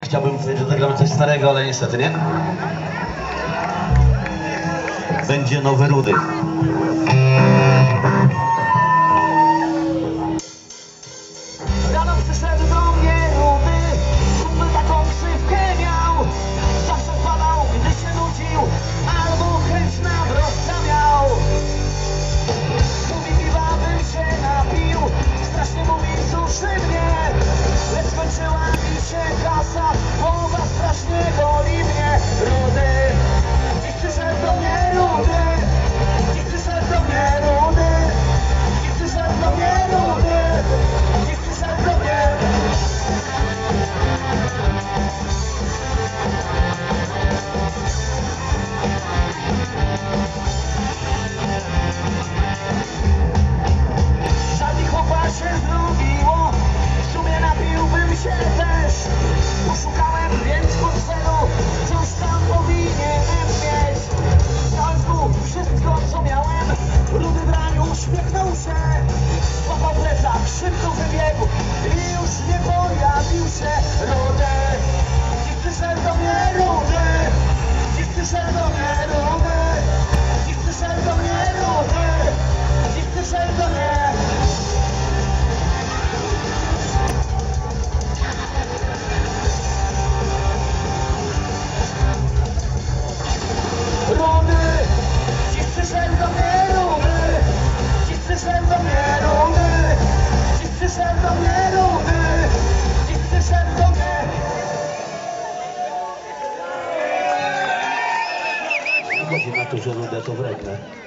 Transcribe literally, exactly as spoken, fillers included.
Chciałbym powiedzieć, że zagramy coś starego, ale niestety nie. Będzie nowy Rudy. Rano przyszedł do mnie Rudy, kumpel taką krzywkę miał. Zawsze padał, gdy się nudził, albo chęć na wrotca miał. Mówi, piwa bym się napił, strasznie mówi, suszy mnie. Lecz skończyła mi się kasa, głowa strasznie boli mnie. Rudy, dziś przyszedł do mnie Rudy, dziś przyszedł do mnie Rudy, dziś przyszedł do mnie Rudy, dziś przyszedł do mnie. Żal mi chłopa się zrobiło, w sumie napiłbym się też. Poszukałem więc portfelu, cóż tam powinienem mieć. Dałem mu wszystko co miałem, Rudy w raniu uśmiechnął się. Złapał plecak, szybko wybiegł i już nie pojawił się. Rudy, dziś przyszedł do mnie Rudy, dziś przyszedł do mnie Rudy, dziś przyszedł do mnie Rudy, dziś przyszedł do mnie. Rudy, dziś przyszedł do mnie Rudy, dziś przyszedł do mnie Rudy, dziś przyszedł do mnie Rudy, dziś przyszedł do mnie. Chodzi na to, że Rudę to wredne.